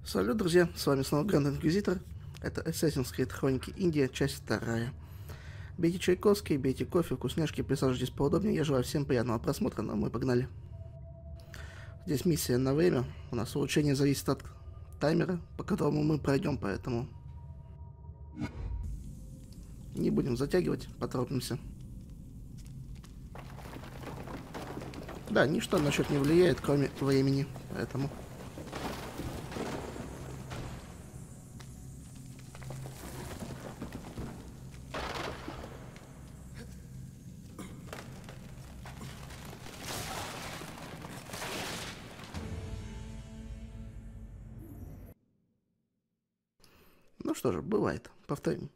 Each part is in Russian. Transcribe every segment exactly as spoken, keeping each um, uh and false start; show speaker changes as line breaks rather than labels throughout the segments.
Салют, друзья, с вами снова Гранд Инквизитор. Это Assassin's Creed Хроники Индия, часть вторая. Бейте чайковский, бейте кофе, вкусняшки, присаживайтесь поудобнее. Я желаю всем приятного просмотра, но мы погнали. Здесь миссия на время. У нас улучшение зависит от таймера, по которому мы пройдем, поэтому не будем затягивать, поторопимся. Да, ничто на счет не влияет, кроме времени, поэтому... Ну что же, бывает. Повторим.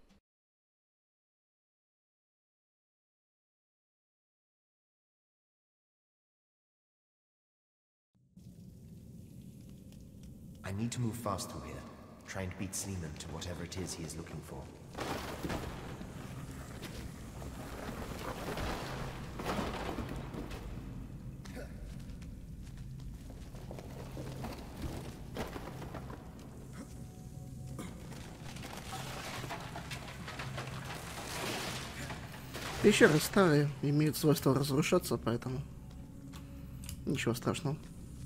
I need to move fast through here, trying to beat Sleeman to whatever it is he is looking for.
Пещеры старые, имеют свойство разрушаться, поэтому ничего страшного.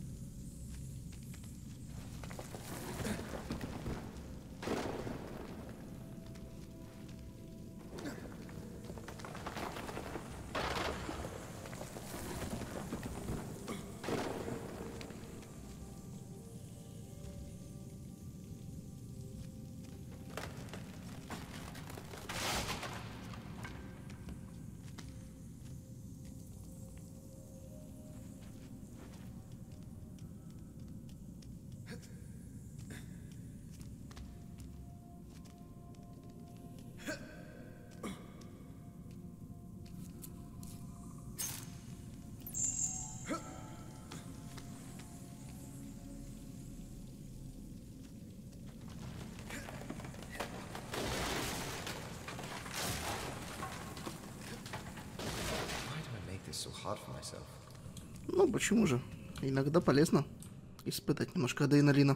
Ну, почему же? Иногда полезно испытать немножко адреналина.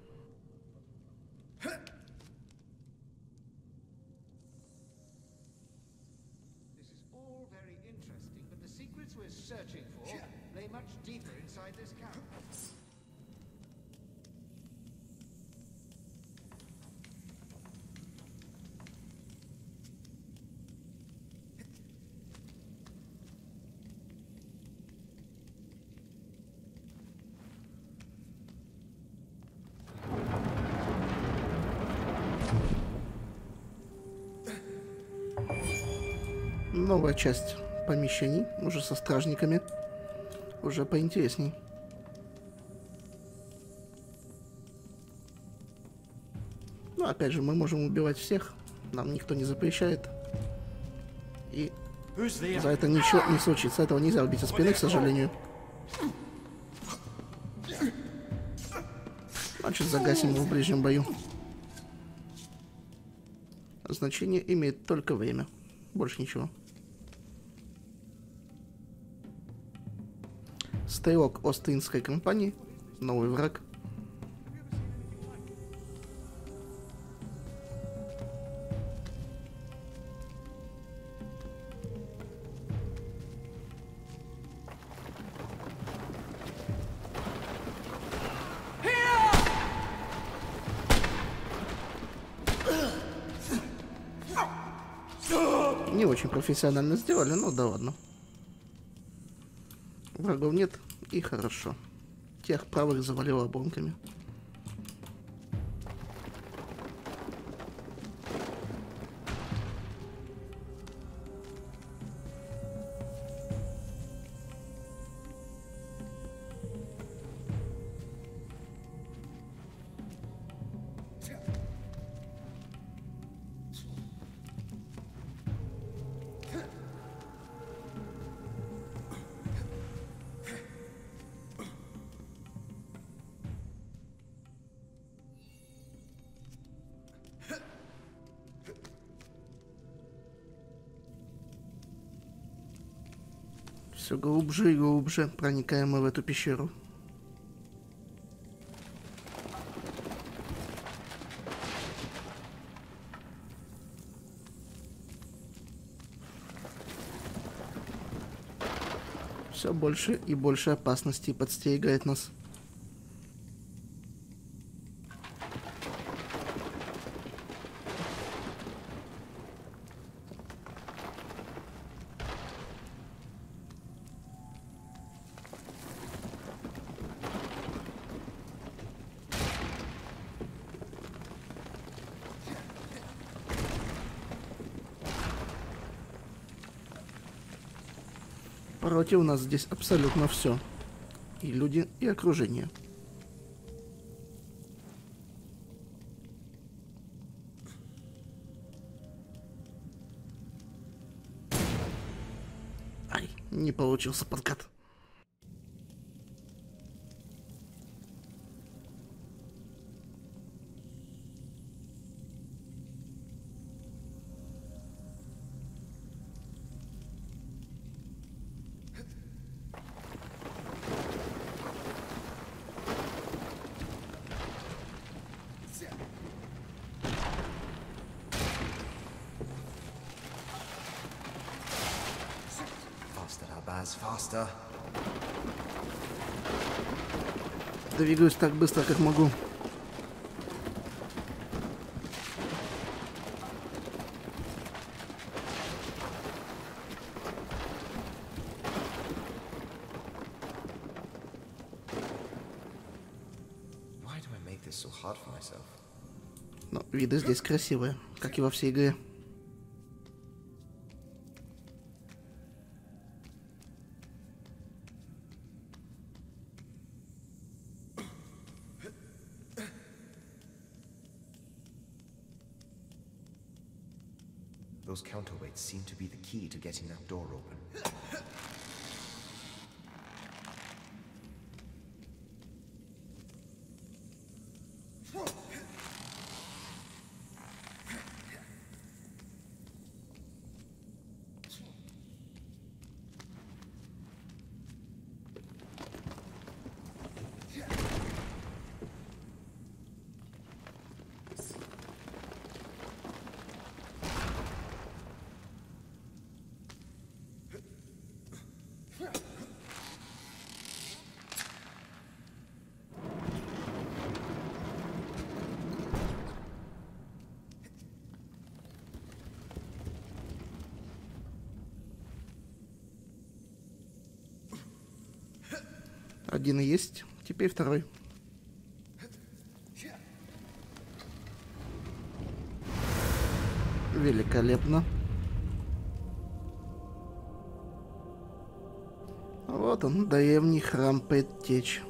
Новая часть помещений, уже со стражниками, уже поинтересней. Ну, опять же, мы можем убивать всех, нам никто не запрещает. И за это ничего не случится, этого нельзя убить со спины, к сожалению. Значит, загасим его в ближнем бою. Значение имеет только время, больше ничего. Стрелок Остинской компании. Новый враг. Не очень профессионально сделали, но да ладно. Врагов нет, и хорошо. Тех правых завалило обломками. Все глубже и глубже проникаем мы в эту пещеру. Все больше и больше опасностей подстерегает нас. Против нас здесь абсолютно все. И люди, и окружение. Ай, не получился подкат.
Faster.
Двигаюсь так быстро, как могу.
Why do I make this so hard for myself?
Но виды здесь красивые, как и во всей игре.
Those counterweights seem to be the key to getting that door open.
Один есть, теперь второй. Великолепно. Вот он, древний храм Предтеч.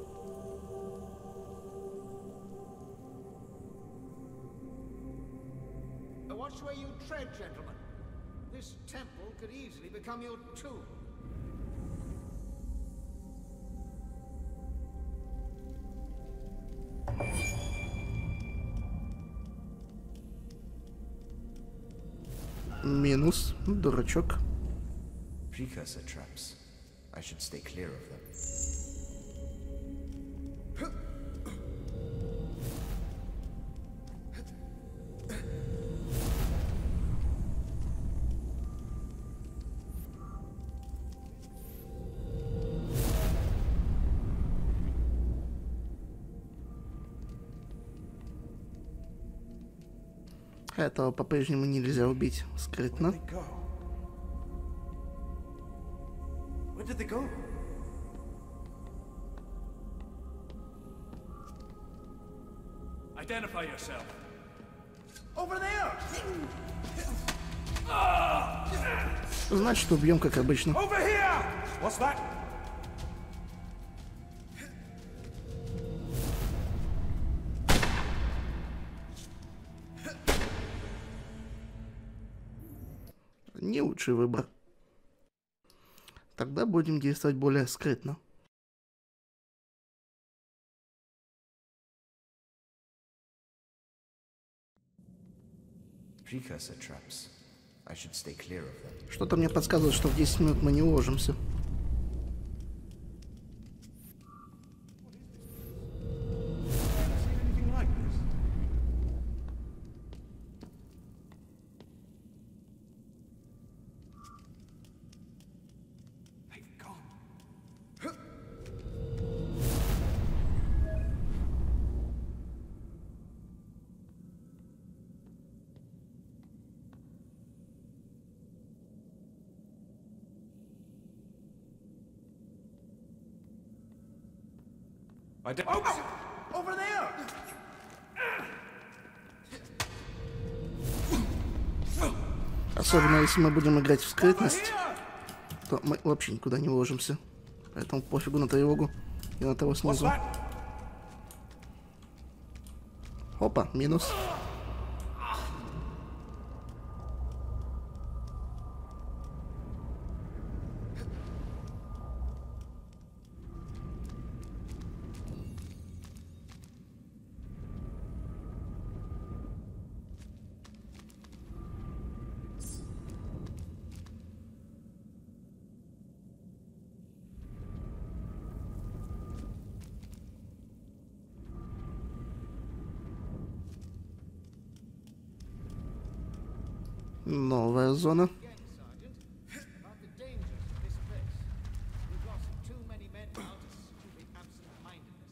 Watch where you tread, gentlemen. This temple could easily become your tomb.
Минус, дурачок.
Precursor traps. I should stay clear of them.
Этого по-прежнему нельзя убить скрытно.
Where did they go?
Identify yourself.
Over there!
Значит, убьем, как обычно.
Over here! What's that?
Не лучший выбор. Тогда будем действовать более скрытно.
Precursor traps. I should stay clear of them.
Что-то мне подсказывает, что в десять минут мы не уложимся.
I don't... Oops! Over there!
Особенно если мы будем играть в скрытность, то мы вообще никуда не уложимся. Поэтому пофигу на тревогу и на того
What's
снизу.
that?
Опа, минус. Новая зона.
Again, Sergeant, about the dangers of this place. We've lost too many men now to stupid absent-mindedness.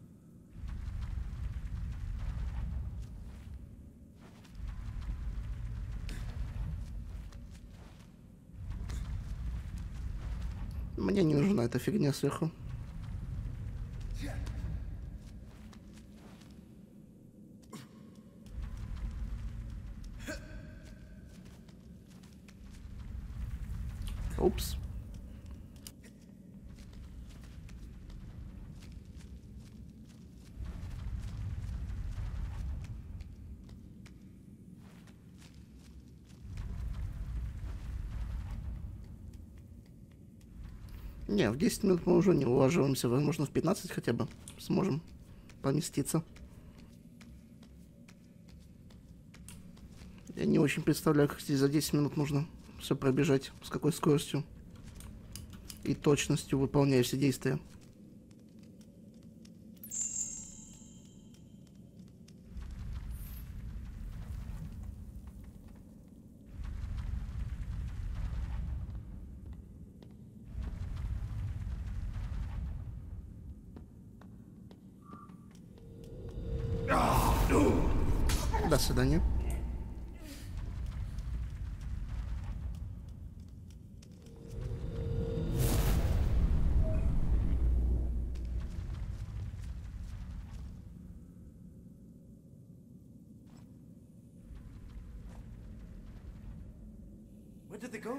Мне не нужна эта фигня сверху. Упс. Не, в десять минут мы уже не улаживаемся. Возможно, в пятнадцать хотя бы сможем поместиться. Я не очень представляю, как здесь за десять минут нужно все пробежать, с какой скоростью и точностью выполняя все действия. До свидания.
Where did they go?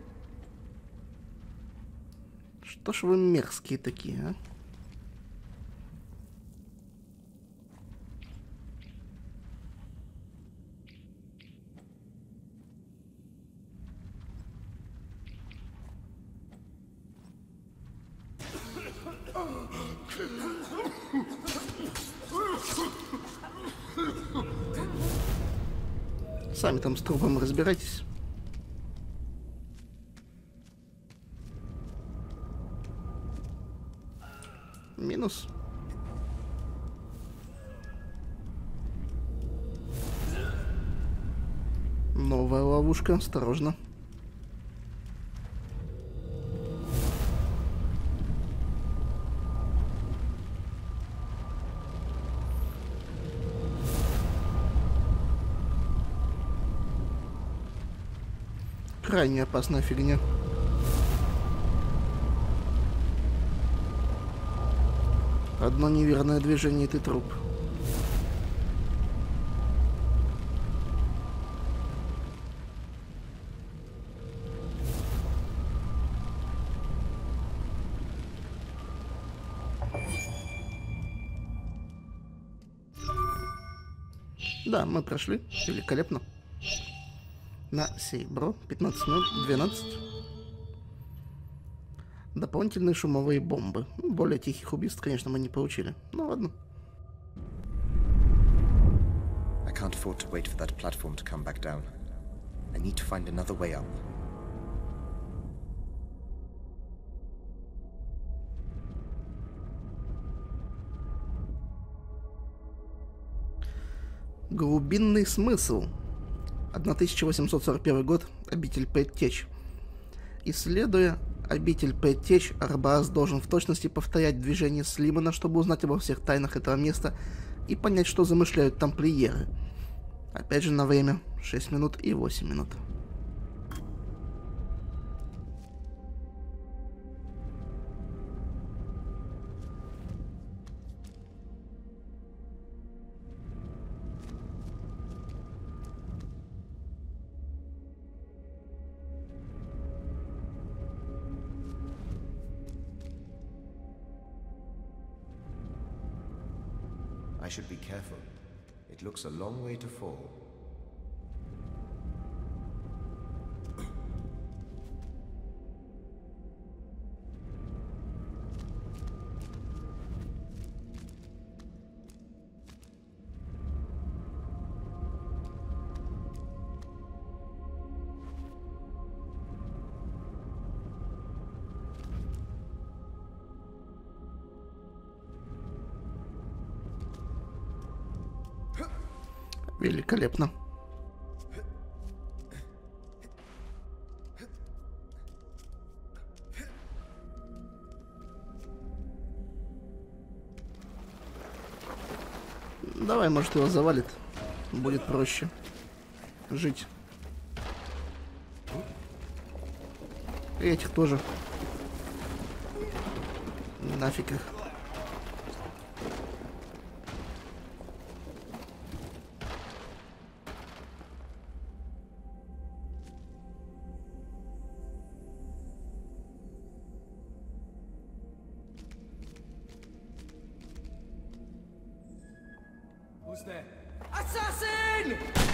Что ж вы мерзкие такие, а? Сами там с трупом разбирайтесь. Минус. Новая ловушка, осторожно. Крайне опасная фигня. Одно неверное движение, и ты труп. Да, мы прошли. Великолепно. На сейбро. пятнадцать минут, двенадцать. Дополнительные шумовые бомбы. Более тихих убийств, конечно, мы не получили. Ну ладно.
I can't afford to wait for that platform to come back down. I need to find another way up.
Глубинный смысл. тысяча восемьсот сорок первый год. Обитель Предтеч. Исследуя обитель Предтеч, Арбаас должен в точности повторять движение Слимана, чтобы узнать обо всех тайнах этого места и понять, что замышляют тамплиеры. Опять же на время шесть минут и восемь минут.
I should be careful. It looks a long way to fall.
Великолепно. Давай, может, его завалит. Будет проще жить. И этих тоже. Нафиг их.
Who's there? Assassin!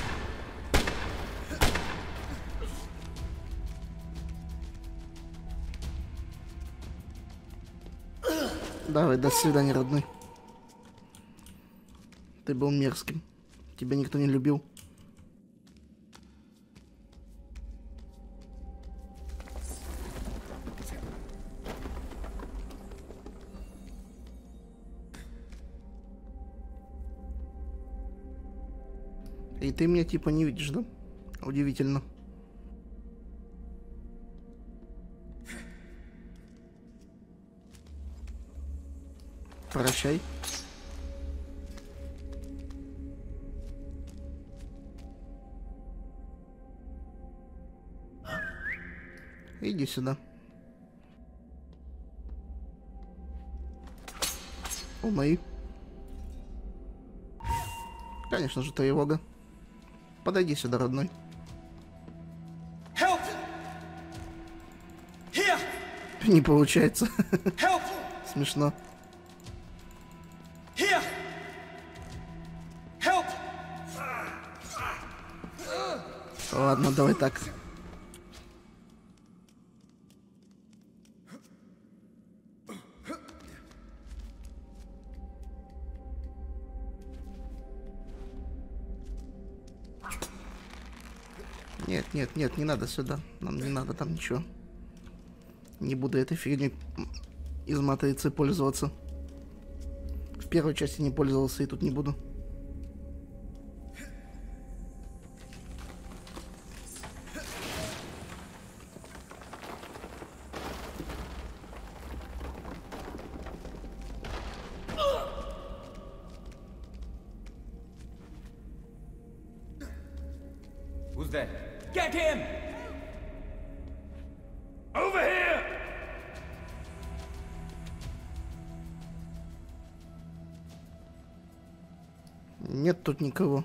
Давай, до свидания, родной. Ты был мерзким. Тебя никто не любил. И ты меня типа не видишь, да? Удивительно. Прощай. Иди сюда. Умэй. Конечно же, тревога. Подойди сюда, родной.
Help! Here!
Не получается.
Help!
Смешно.
Here! Help!
Ладно, давай так. Нет, нет, нет, не надо сюда. Нам не надо там ничего. Не буду этой фигней из матрицы пользоваться. В первой части не пользовался и тут не буду.
Who's there? Get him! Over here!
Нет тут никого.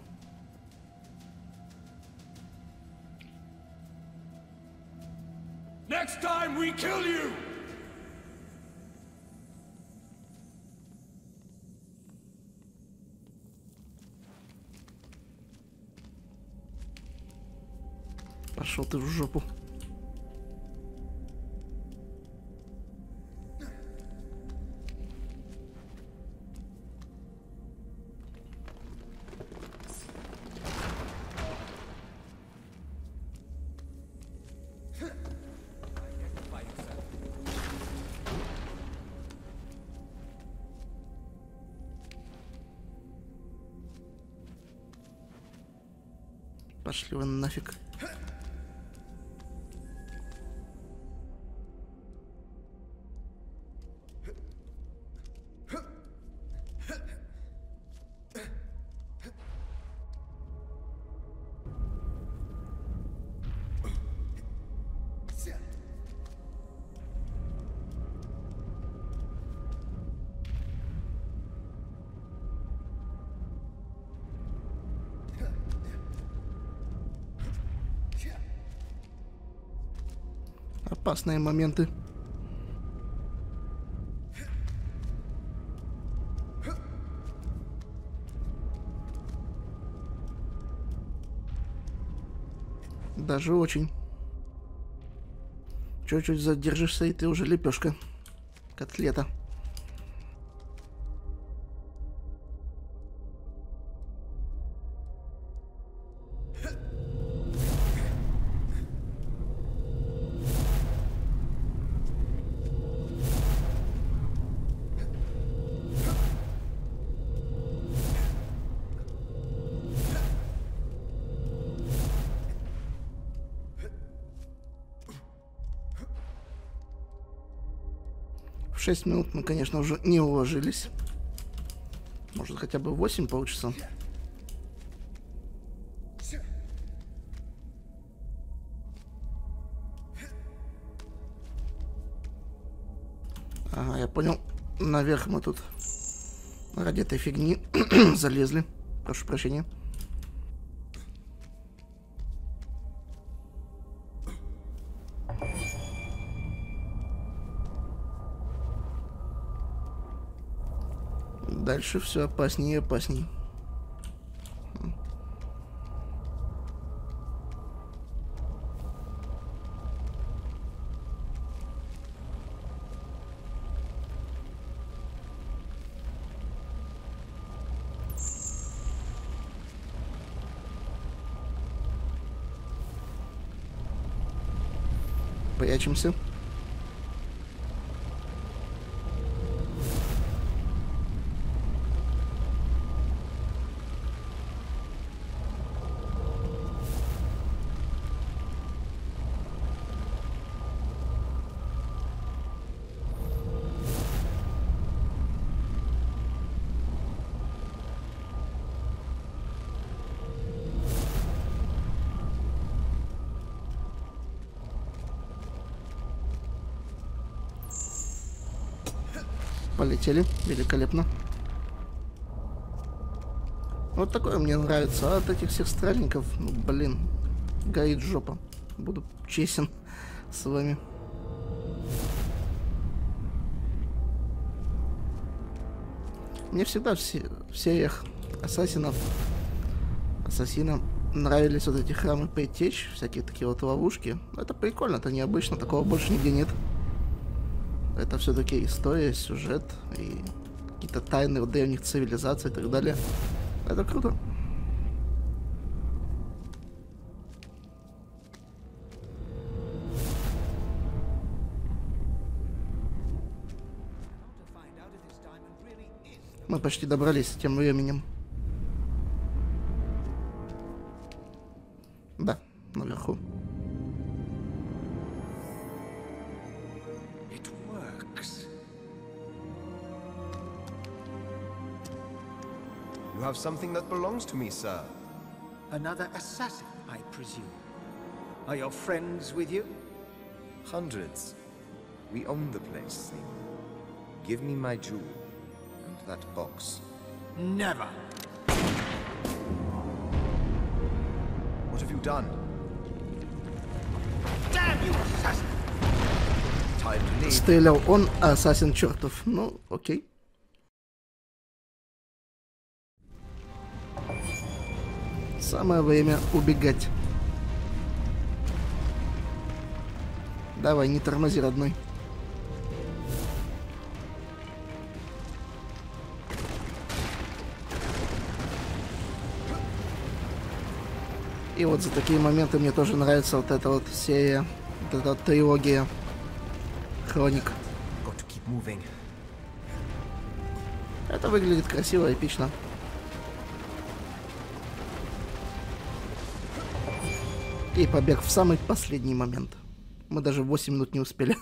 Next time we kill you!
Пошел ты в жопу. Пошли вы нафиг. Опасные моменты. Даже очень. Чуть-чуть задержишься, и ты уже лепешка. Котлета. В шесть минут мы, конечно, уже не уложились. Может, хотя бы восемь получится. Ага, я понял. Наверх мы тут ради этой фигни залезли. Прошу прощения. Дальше все опаснее и опасней. Прячемся. Полетели. Великолепно. Вот такое мне нравится. А от этих всех стражников, ну, блин, горит жопа. Буду честен с вами. Мне всегда в, се в сериях ассасинов, ассасинам нравились вот эти храмы предтеч, всякие такие вот ловушки. Это прикольно, это необычно, такого больше нигде нет. Это все-таки история, сюжет и какие-то тайны от древних цивилизаций и так далее. Это круто. Мы почти добрались тем временем. Да, наверху.
You have something that belongs to me, sir.
Another assassin, I presume. Are your friends with you?
Hundreds. We own the place, Seaman. Give me my jewel and that box.
Never.
What have you done?
Damn you, assassin!
Time to leave.
Стрелял он, а ассасин чертов. Ну, окей. Самое время убегать. Давай, не тормози, родной. И вот за такие моменты мне тоже нравится вот эта вот серия, вот эта вот трилогия Хроник. Это выглядит красиво, эпично. И побег в самый последний момент. Мы даже восемь минут не успели.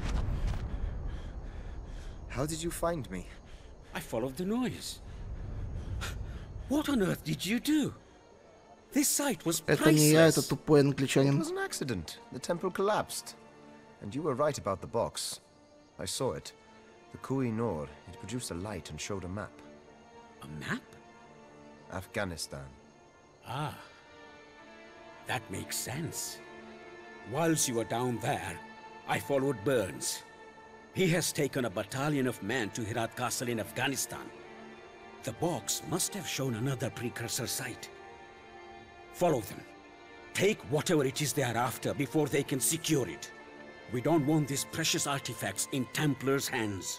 How did you find me?
I followed the noise. What on earth did you do? This site was priceless.
Это не я, это тупой
It
англичанин.
was an accident. The temple collapsed. And you were right about the box. I saw it. The Koh-i-Noor. It produced a light and showed a map.
A map?
Afghanistan.
Ah. That makes sense. Whilst you were down there, I followed Burns. He has taken a battalion of men to Herat Castle in Afghanistan. The box must have shown another precursor site. Follow them. Take whatever it is they are after before they can secure it. We don't want these precious artifacts in Templars' hands.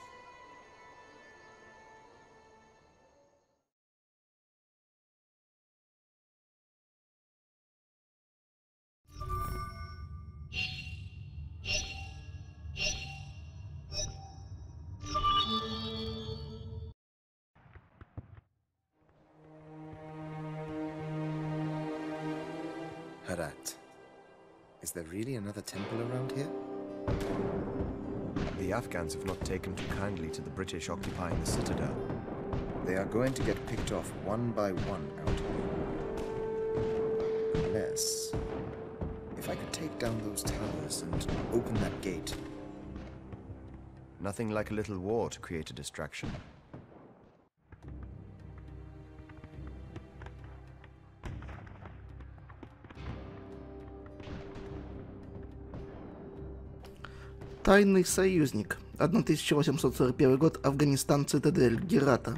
Herat. Is there really another temple around here? The Afghans have not taken too kindly to the British occupying the citadel. They are going to get picked off one by one out here. Unless... if I could take down those towers and open that gate. Nothing like a little war to create a distraction.
Тайный союзник. тысяча восемьсот сорок первый год. Афганистан. Цитадель. Герата.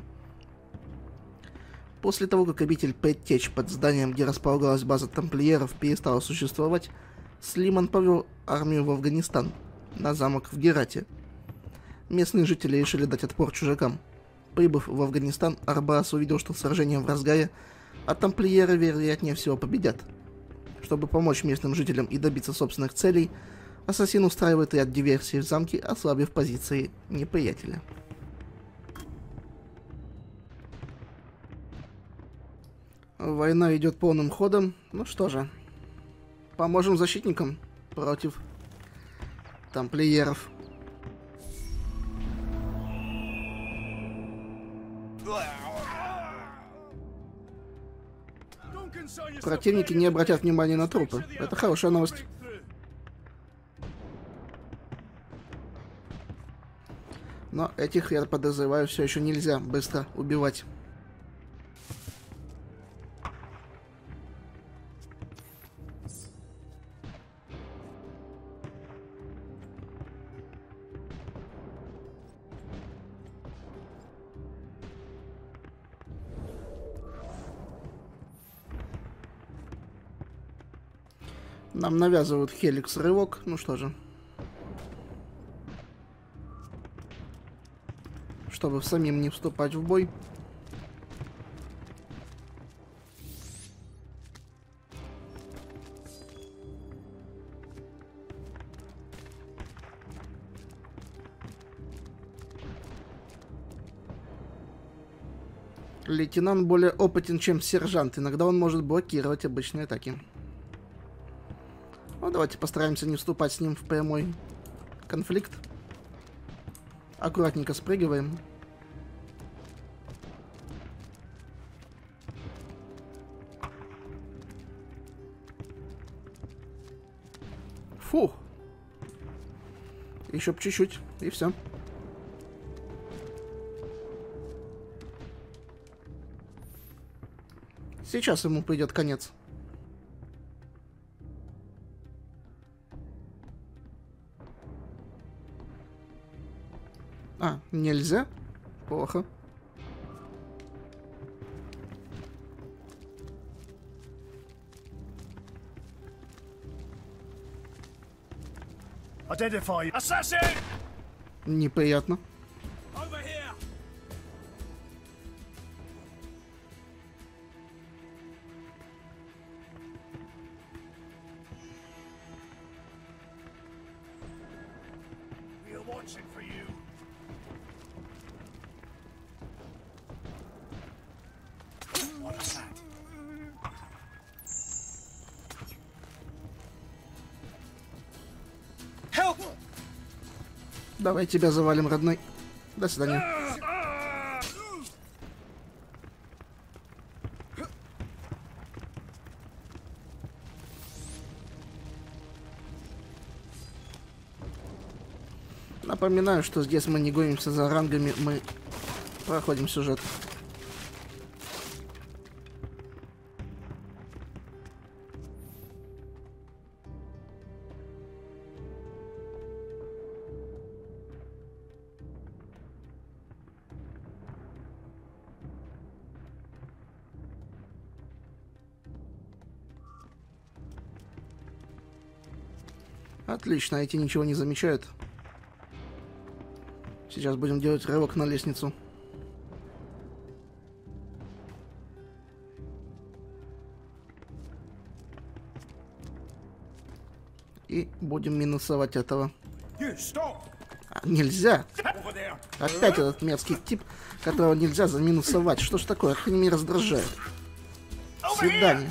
После того, как обитель Предтеч под зданием, где располагалась база тамплиеров, перестала существовать, Слиман повел армию в Афганистан, на замок в Герате. Местные жители решили дать отпор чужакам. Прибыв в Афганистан, Арбаас увидел, что сражение в разгаре, а тамплиеры, вероятнее всего, победят. Чтобы помочь местным жителям и добиться собственных целей, ассасин устраивает ряд диверсий в замке, ослабив позиции неприятеля. Война идет полным ходом. Ну что же, поможем защитникам против тамплиеров. Противники не обратят внимания на трупы. Это хорошая новость. Но этих, я подозреваю, все еще нельзя быстро убивать. Нам навязывают хеликс-рывок. Ну что же. Чтобы самим не вступать в бой. Лейтенант более опытен, чем сержант. Иногда он может блокировать обычные атаки. Ну, давайте постараемся не вступать с ним в прямой конфликт. Аккуратненько спрыгиваем. Фух. Еще б чуть-чуть, и все. Сейчас ему придет конец. А, нельзя? Плохо.
Identify assassin!
Неприятно.
Over here! We are watching for you. What is that? Help!
Давай тебя завалим, родной. До свидания. Напоминаю, что здесь мы не гонимся за рангами, мы проходим сюжет. Отлично, эти ничего не замечают. Сейчас будем делать рывок на лестницу. И будем минусовать этого.
You stop!
А, нельзя!
Over there!
Опять этот мерзкий тип, которого нельзя заминусовать. Что ж такое? Как они меня раздражают. Свидание.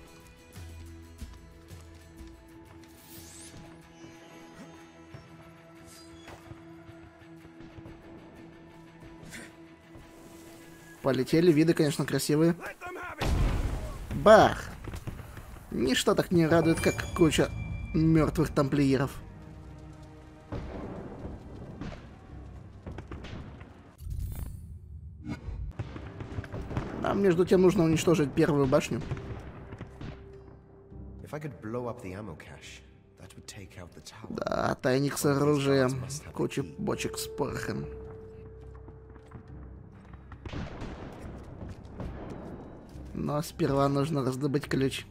Полетели, виды, конечно, красивые.
Let them have it!
Бах! Ничто так не радует, как куча мертвых тамплиеров. Нам, между тем, нужно уничтожить первую башню.
If I could blow up the ammo cache, that would take out the tower.
Да, тайник с оружием, куча бочек с порохом. Но сперва нужно раздобыть ключ.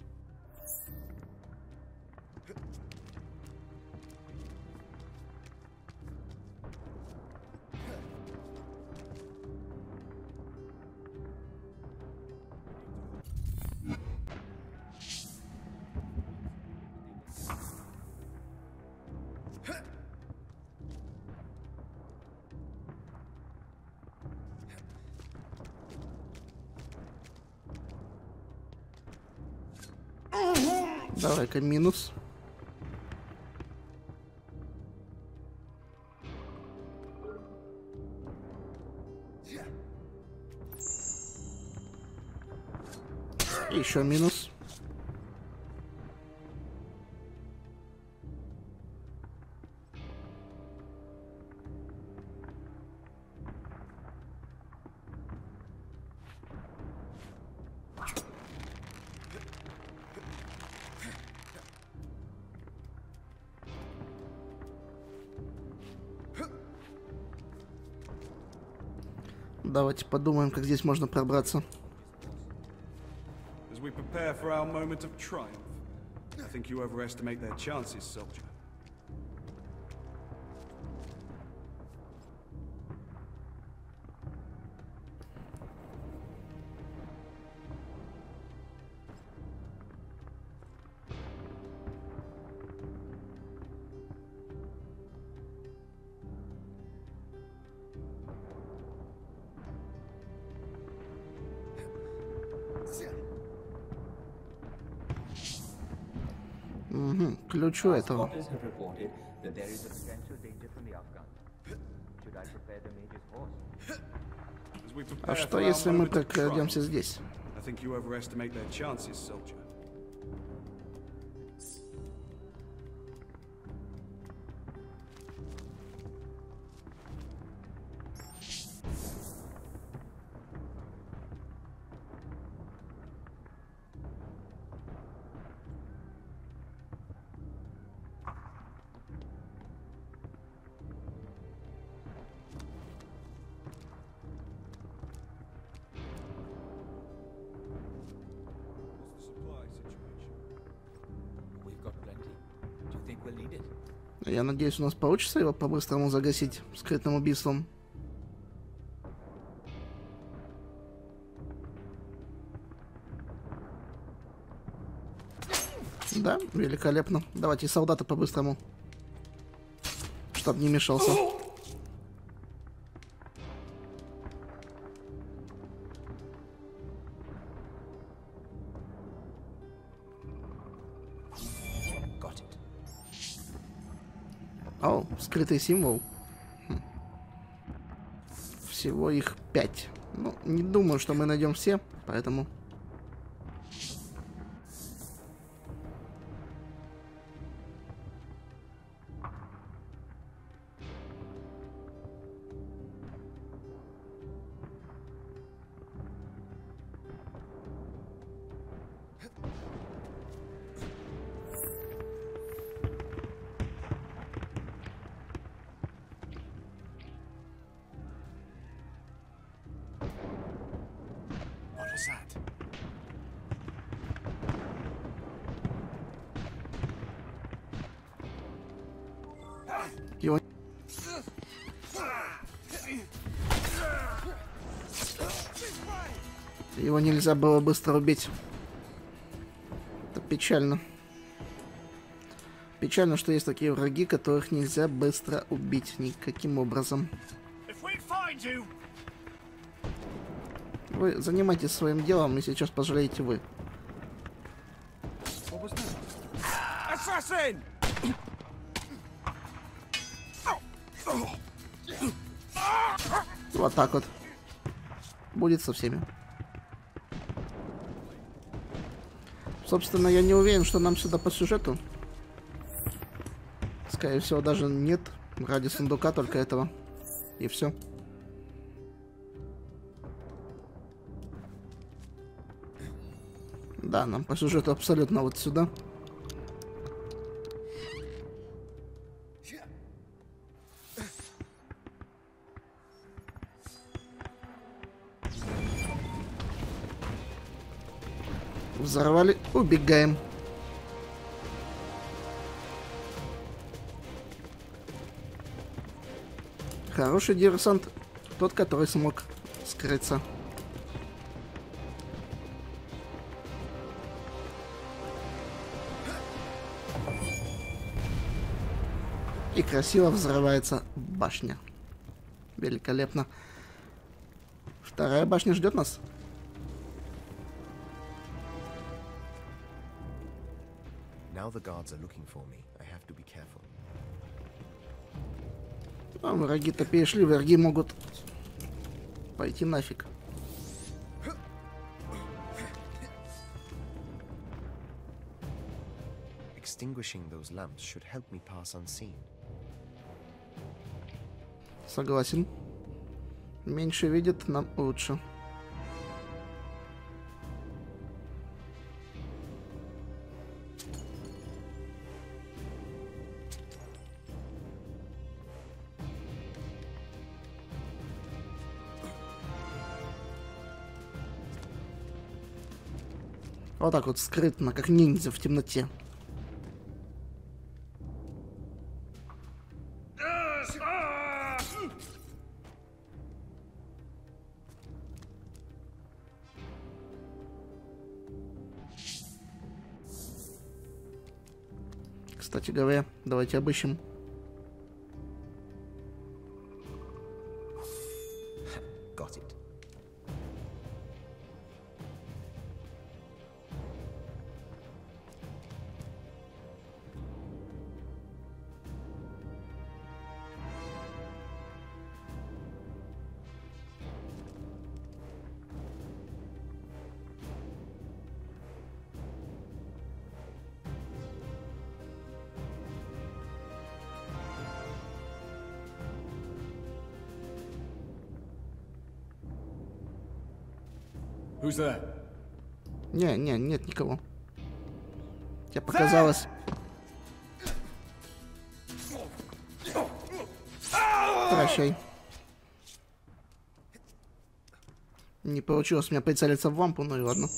Давай-ка минус. Еще минус. Давайте подумаем, как здесь можно пробраться.
As we prepare for our moment of triumph, I think you overestimate their chances, soldier.
Угу, ключ у этого.
Spotters have reported that there is a potential danger from the Afghans. Should I prepare the major's force?
As we prepare
А
for
что,
our
если мы
moment of
прокрадемся
triumph,
здесь?
I think you overestimate their chances, soldier. What's the supply situation?
We've got plenty. Do you think we'll need it?
Я надеюсь, у нас получится его по-быстрому загасить скрытым убийством. Да, великолепно. Давайте солдата по-быстрому. Чтоб не мешался.
Got it.
О, скрытый символ. Хм. Всего их пять. Ну, не думаю, что мы найдем все, поэтому...
What was that?
Его нельзя было быстро убить. Это печально. Печально, что есть такие враги, которых нельзя быстро убить никаким образом. Вы занимайтесь своим делом, и сейчас пожалеете вы. Вот так вот. Будет со всеми. Собственно, я не уверен, что нам сюда по сюжету. Скорее всего, даже нет. Ради сундука только этого. И все. Да, нам по сюжету абсолютно вот сюда. Взорвали, убегаем. Хороший диверсант, тот, который смог скрыться. И красиво взрывается башня. Великолепно. Вторая башня ждет нас.
Now the guards are looking for me. I have to be careful.
А враги-то перешли, враги могут пойти нафиг.
Extinguishing those lamps should help me pass unseen.
Согласен. Меньше видит, нам лучше. Вот так вот скрытно, как ниндзя в темноте. Кстати говоря, давайте обыщем.
Got it.
Who's there?
Не, не, нет никого. Тебе показалось. Прощай. Не получилось у меня прицелиться в лампу, ну и ладно.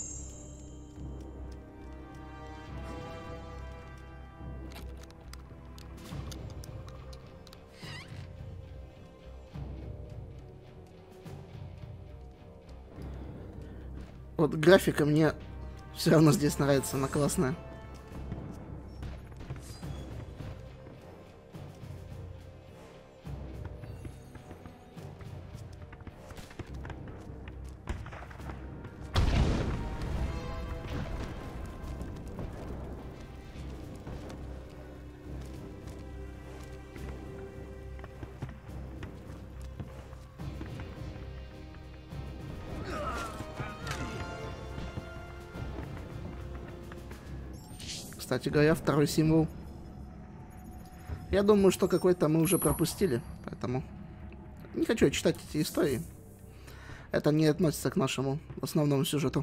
Вот графика мне все равно здесь нравится, она классная. Кстати говоря, второй символ. Я думаю, что какой-то мы уже пропустили, поэтому не хочу читать эти истории. Это не относится к нашему основному сюжету.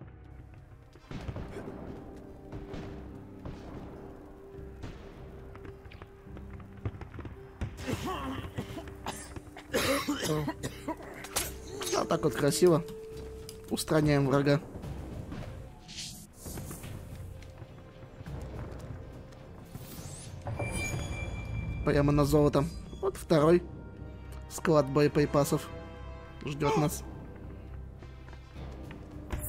Вот так вот красиво устраняем врага. Прямо на золото. Вот второй склад боеприпасов ждет нас.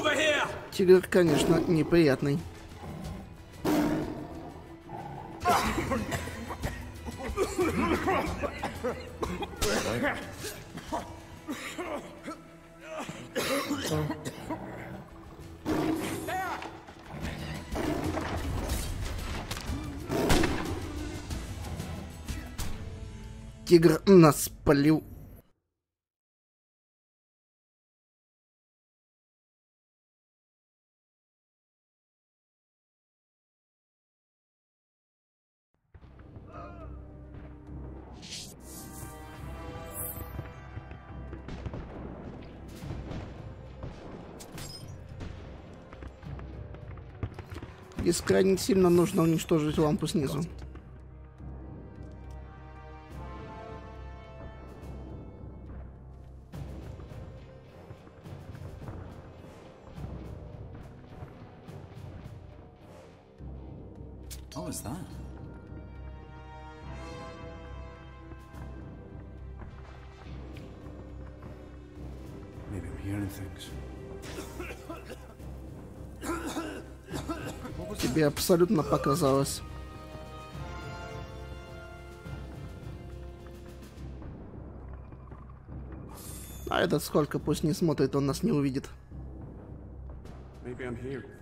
Тигр, конечно, неприятный. Тигр нас спалил. Здесь крайне сильно нужно уничтожить лампу снизу.
What was that?
Maybe I'm hearing things.
Тебе абсолютно показалось. А этот сколько, пусть не смотрит, он нас не увидит.
Maybe I'm hearing things.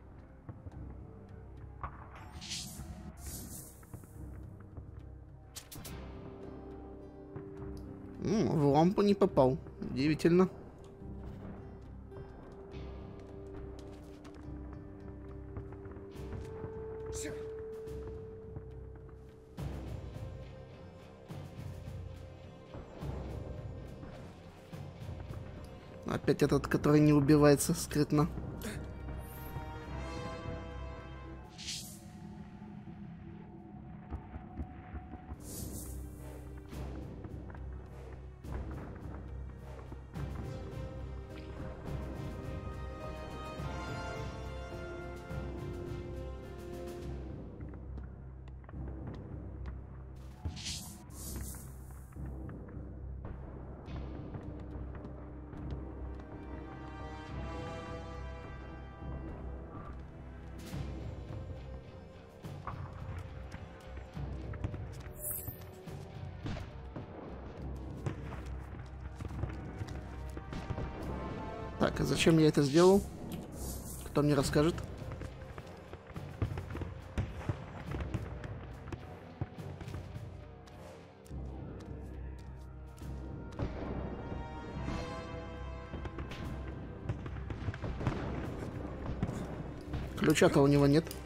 М, в лампу не попал. Удивительно. Опять этот, который не убивается скрытно. Так, а зачем я это сделал? Кто мне расскажет? Ключа-то у него нет.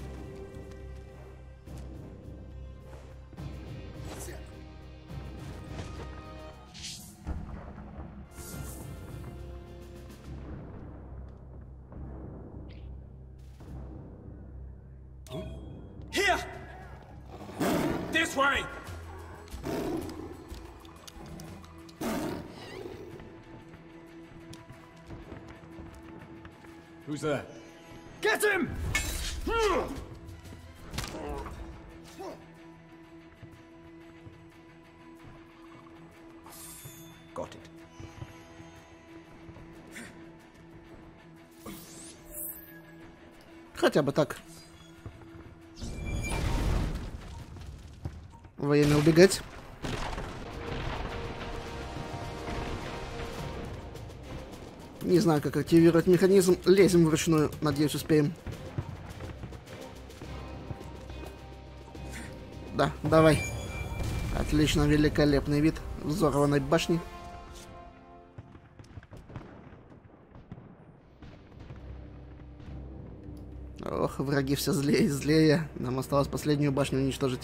Here! This way!
Who's there?
Get him!
Got it.
Хотя бы так. Время убегать. Не знаю, как активировать механизм. Лезем вручную. Надеюсь, успеем. Да, давай. Отлично, великолепный вид взорванной башни. Ох, враги все злее и злее. Нам осталось последнюю башню уничтожить.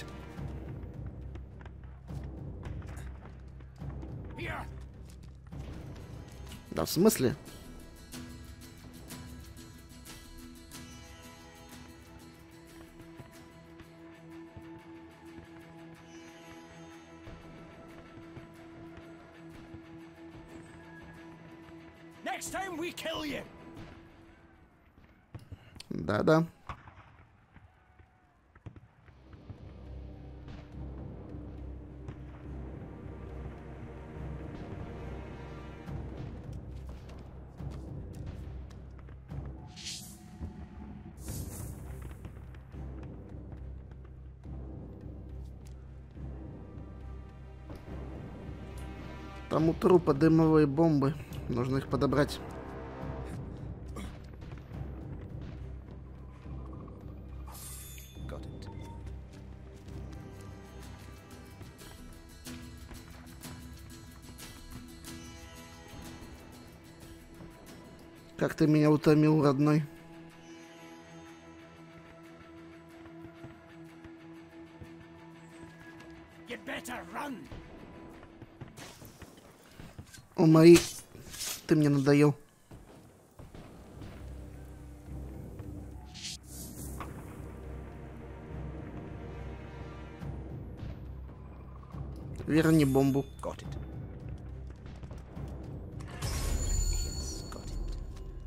Да, в смысле?
Next time we kill you.
Да-да. Там у трупа дымовые бомбы. Нужно их подобрать.
Got it.
Как ты меня утомил, родной. Умори. Ты мне надоел. Верни бомбу.
Got it. Yes, got it.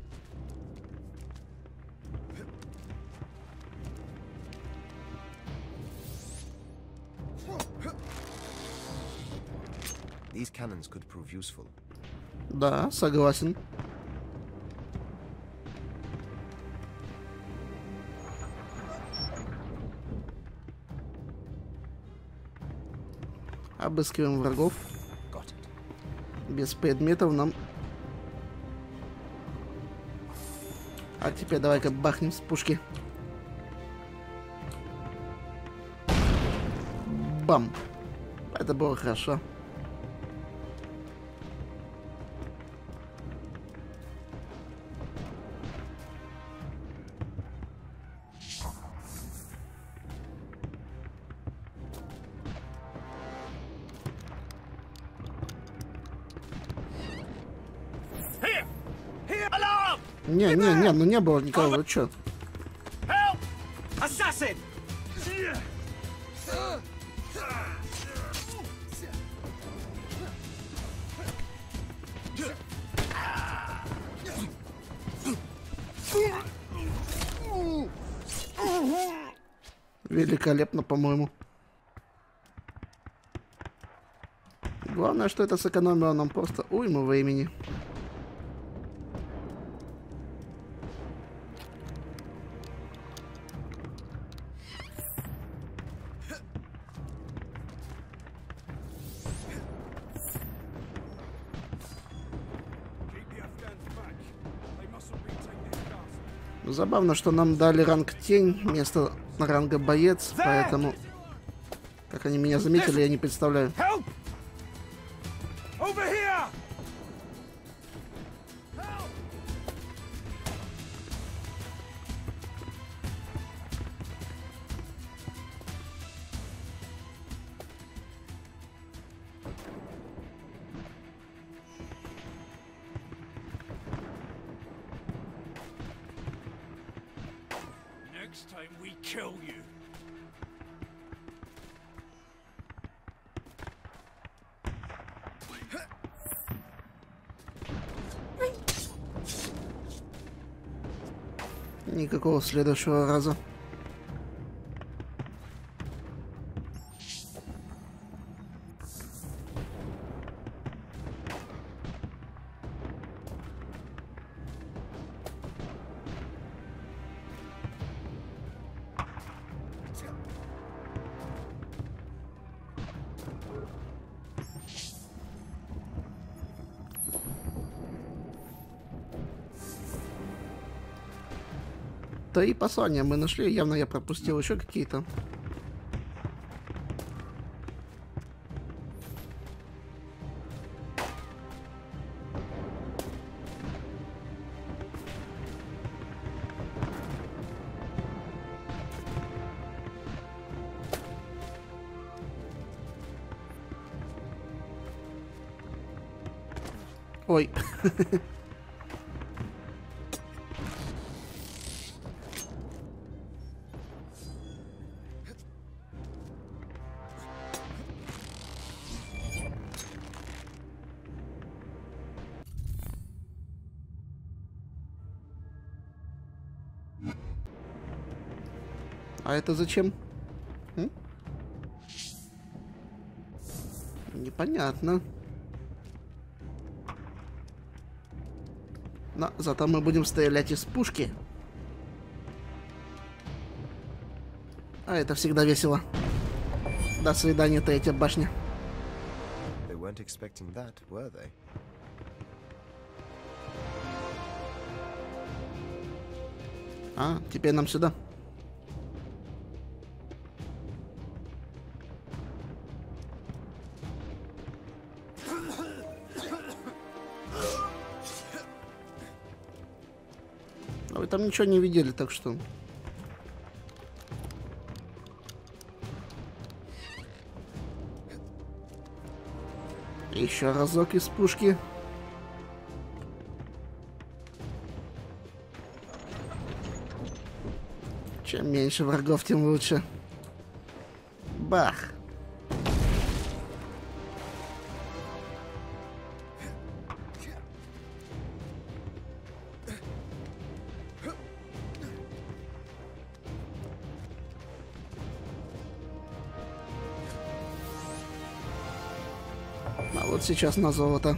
These cannons could prove useful.
Да, согласен. Обыскиваем врагов.
Got it.
Без предметов нам... А теперь давай-ка бахнем с пушки. Бам. Это было хорошо. Не, не, не, ну не было никого, вы чё?
Assassin!
Великолепно, по-моему. Главное, что это сэкономило нам просто уйму времени. Забавно, что нам дали ранг тень вместо ранга боец, поэтому как они меня заметили, я не представляю.
Next time we kill you.
Никакого следующего раза. Три послания мы нашли, явно я пропустил еще какие-то. Ой. А это зачем? М? Непонятно. Но зато мы будем стрелять из пушки. А это всегда весело. До свидания, третья башня.
weren't expecting that, were they?
А, теперь нам сюда. А вы там ничего не видели, так что... Еще разок из пушки. Чем меньше врагов, тем лучше. Бах! А вот сейчас на золото.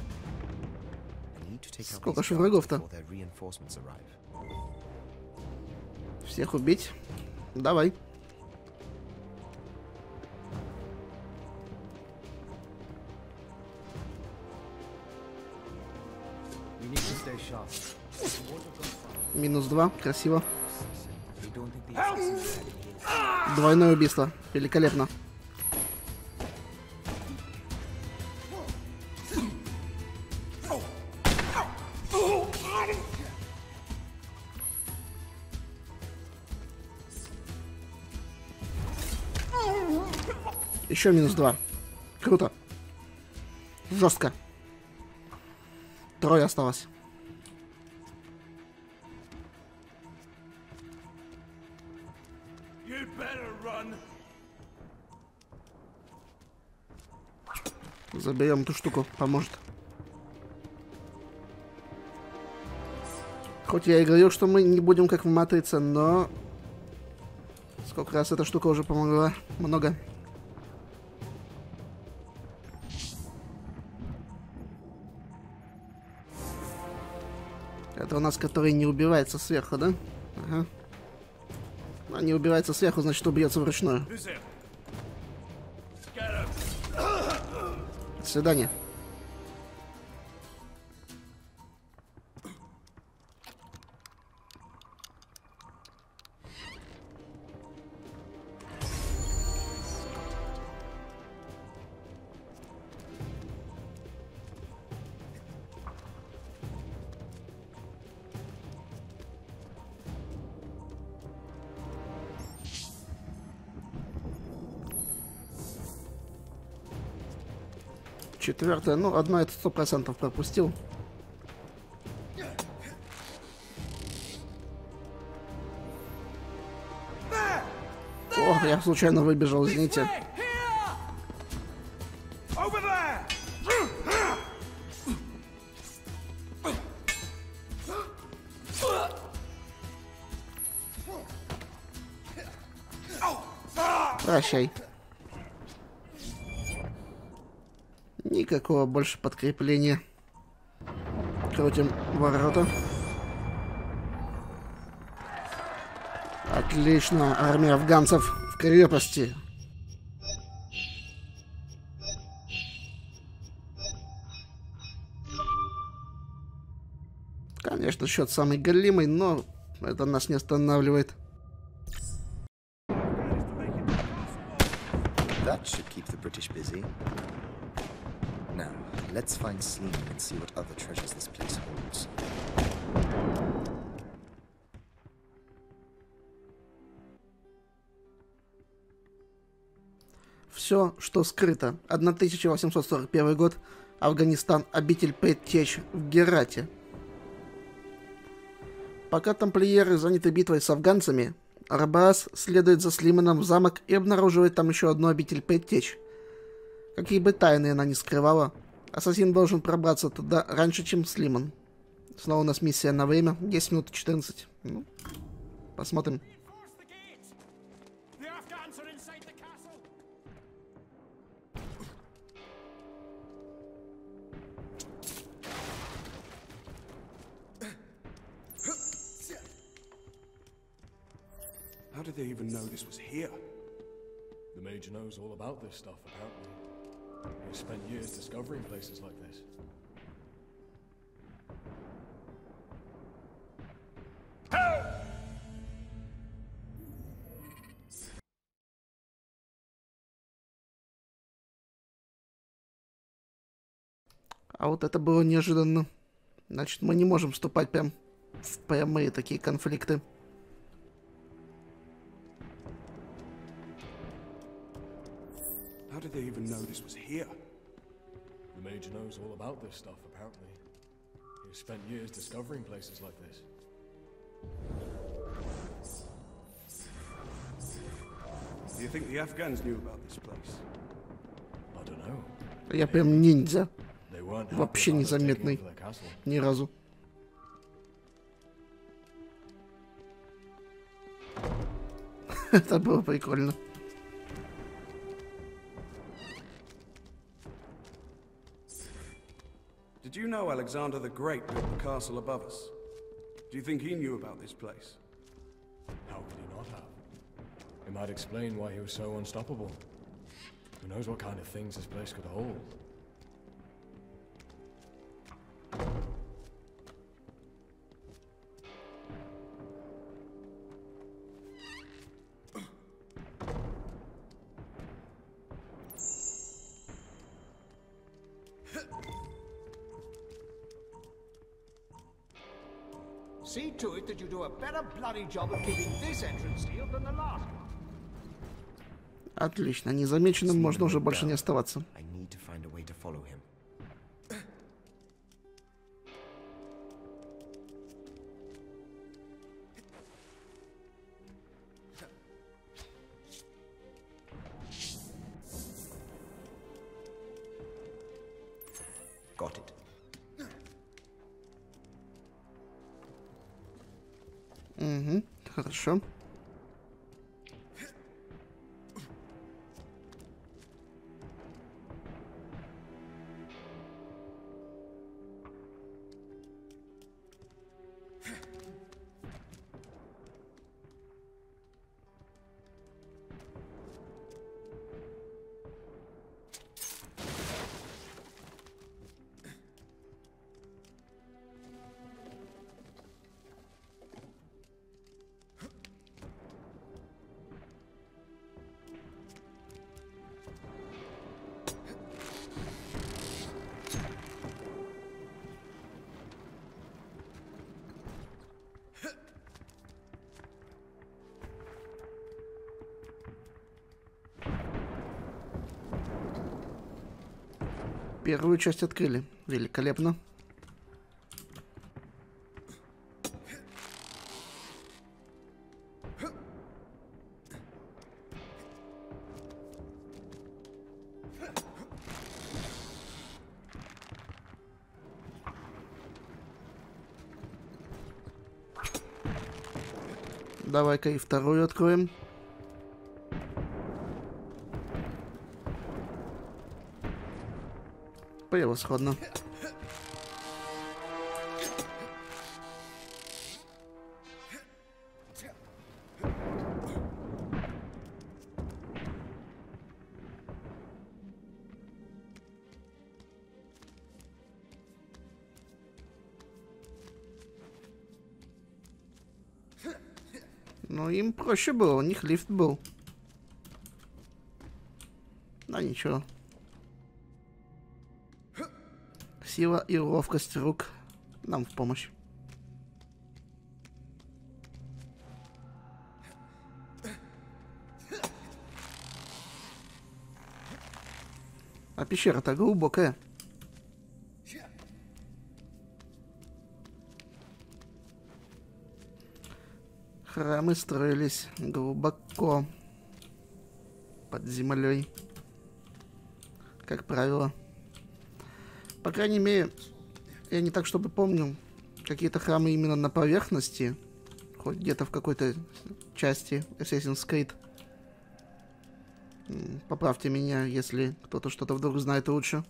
Сколько же врагов-то? Всех убить? Давай. Минус два. Красиво. Двойное убийство. Великолепно. Еще минус два. Круто. Жестко. Трое осталось. Заберем эту штуку, поможет. Хоть я и говорил, что мы не будем как в Матрице, но... Сколько раз эта штука уже помогла? Много. Это у нас, который не убивается сверху, да? Ага. А не убивается сверху, значит, убьется вручную. До свидания. Четвертое, ну, одно это сто процентов пропустил. О, я случайно выбежал, извините. Прощай. Никакого больше подкрепления. Крутим ворота. Отлично, армия афганцев в крепости. Конечно, счет самый голимый, но это нас не останавливает.
That should keep the British busy. Now, let's find Sleeman and see what other treasures this place holds.
Все, что скрыто. тысяча восемьсот сорок первый год. Афганистан. Обитель предтеч в Герате. Пока тамплиеры заняты битвой с афганцами, Рабаас следует за Слиманом в замок и обнаруживает там еще одну обитель предтеч. Какие бы тайны она ни скрывала, ассасин должен пробраться туда раньше, чем Слиман. Снова у нас миссия на время. десять минут четырнадцать. Ну, посмотрим.
How did they even know this was here?
The Mage knows all about this stuff, apparently. You spent years discovering places like this.
А вот это было неожиданно. Значит, мы не можем вступать прям в прямые такие конфликты.
How did they even know this was here?
The Mage knows all about this stuff, apparently. He spent years discovering places like this.
Do you think the Afghans knew about this place?
I don't know.
Я прям ниндзя.
They weren't happy
Вообще
about us taking
незаметный.
over their castle.
Ни разу. Это было прикольно.
Did you know Alexander the Great built the castle above us? Do you think he knew about this place?
How could he not have? It might explain why he was so unstoppable. Who knows what kind of things this place could hold?
See to it that you do a better bloody job of keeping this entrance sealed than the last one.
Отлично. Незамеченным можно уже больше не оставаться.
I need to find a way to follow him. Got it.
Угу. Хорошо. Первую часть открыли. Великолепно. Давай-ка и вторую откроем. Превосходно. Ну, им проще было, у них лифт был. Но ничего. Сила и ловкость рук нам в помощь. А пещера-то глубокая. Храмы строились глубоко под землей, как правило. По крайней мере, я не так чтобы помню какие-то храмы именно на поверхности, хоть где-то в какой-то части Assassin's Creed. Поправьте меня, если кто-то что-то вдруг знает лучше.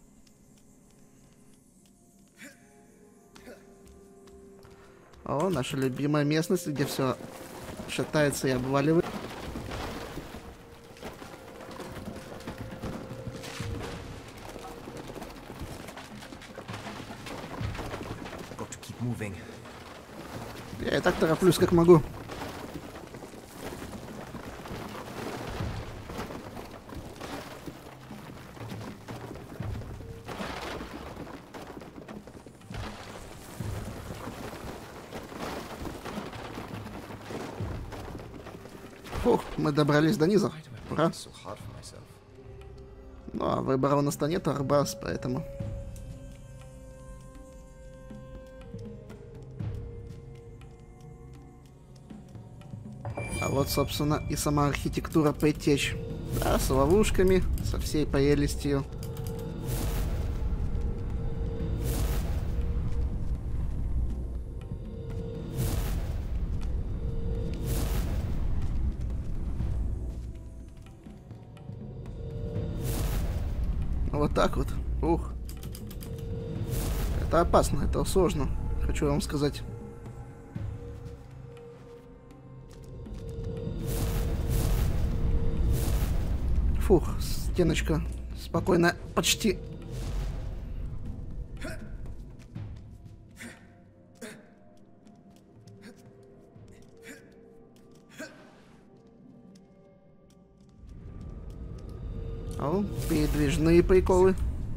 О, наша любимая местность, где все шатается и обваливает. так тороплюсь, как могу. Фух, мы добрались до низа. Ура.
So hard for myself.
Ну, а выбора у нас-то нет, Арбас, поэтому... А вот, собственно, и сама архитектура предтеч. Да, с ловушками, со всей прелестью. Вот так вот. Ух. Это опасно, это сложно. Хочу вам сказать. Фух, стеночка спокойно, почти. О, передвижные приколы.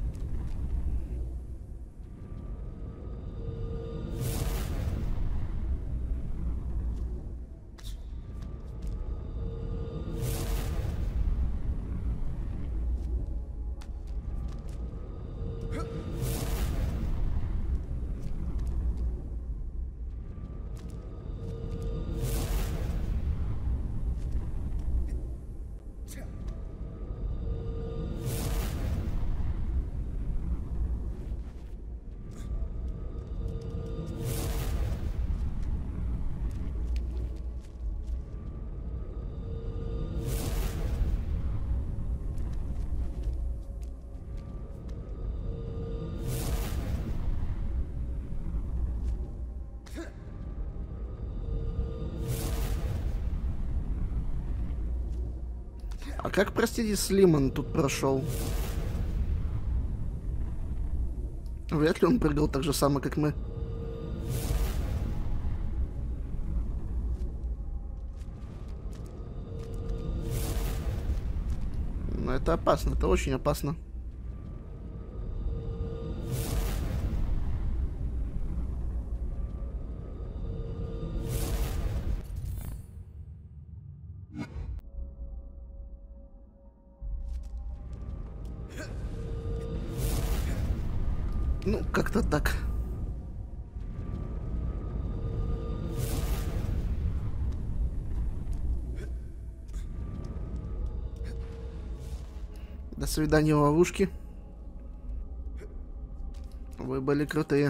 А как, простите, Слиман тут прошел? Вряд ли он прыгал так же само, как мы. Но это опасно, это очень опасно. Ну, как-то так. До свидания, ловушки. Вы были крутые.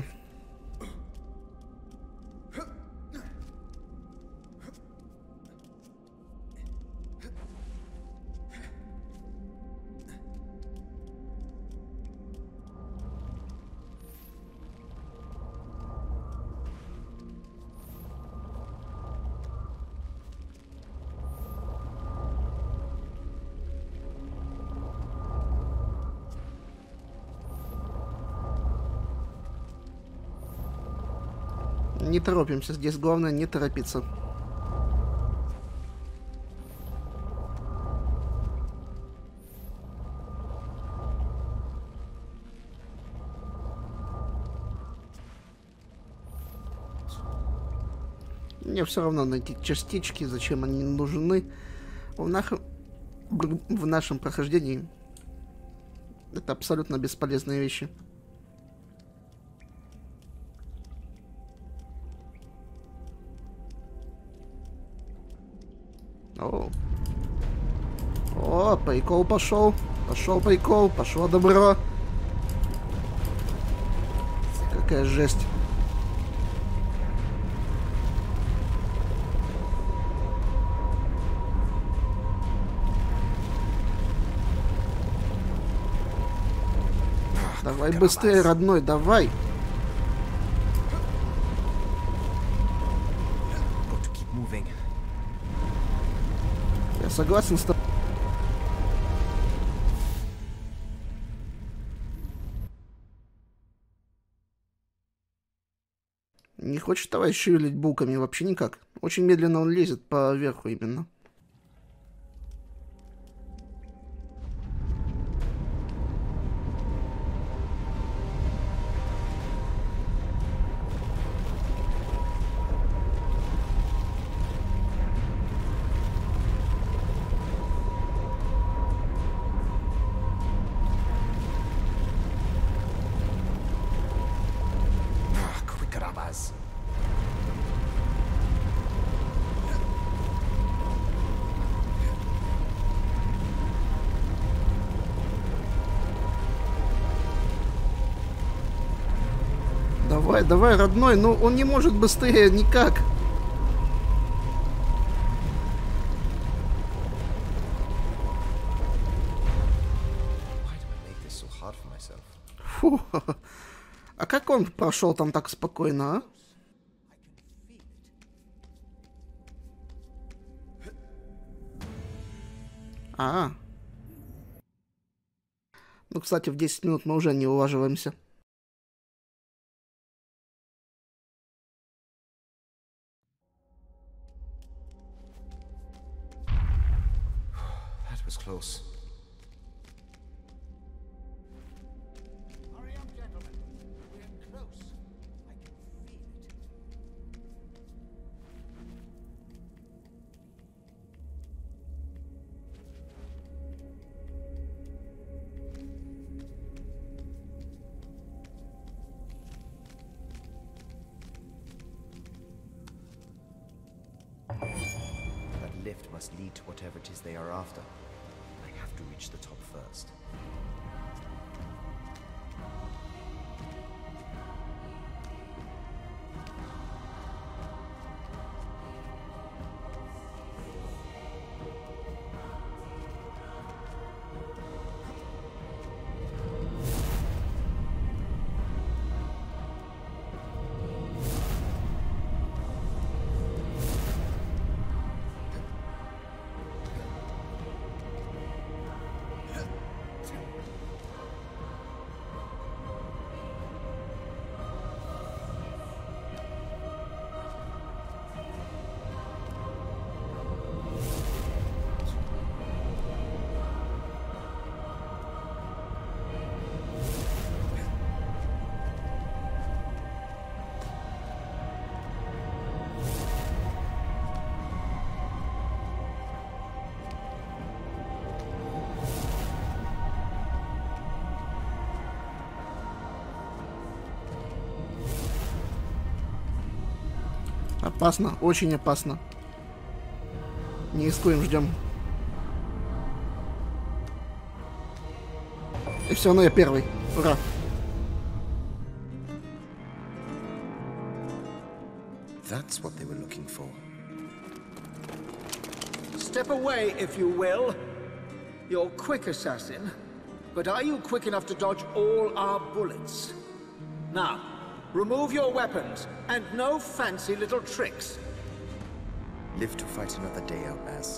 Не торопимся, здесь главное не торопиться. Мне все равно на эти частички, зачем они нужны. В, нах... в нашем прохождении это абсолютно бесполезные вещи. О, О прикол пошел. Пошел прикол, пошло добро. Какая жесть. Давай быстрее, родной, давай. Я согласен с тобой. Не хочет товарищ шевелить булками вообще никак. Очень медленно он лезет по верху именно. Давай, давай, родной, ну он не может быстрее никак. Фу. А как он прошел там так спокойно, а? А. Ну, кстати, в десять минут мы уже не улаживаемся.
That was close.
Hurry up, gentlemen. We're close. I can feel it.
That lift must lead to whatever it is they are after. I have to reach the top first.
Опасно, очень опасно. Не рискуем, ждем. И все равно я первый. Ура.
That's what they were looking for.
Step away, if you will. You're quick, assassin. But are you quick enough to dodge all our bullets? Now, remove your weapons, and no fancy little tricks.
Live to fight another day, Albaz.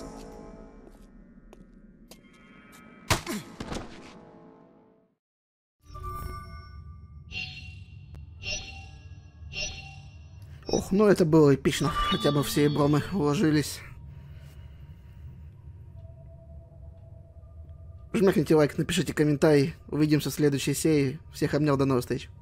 Ох, ну это было эпично. Хотя бы все бромы уложились. Жмякните лайк, напишите комментарий. Увидимся в следующей серии. Всех обнял, до новых встреч.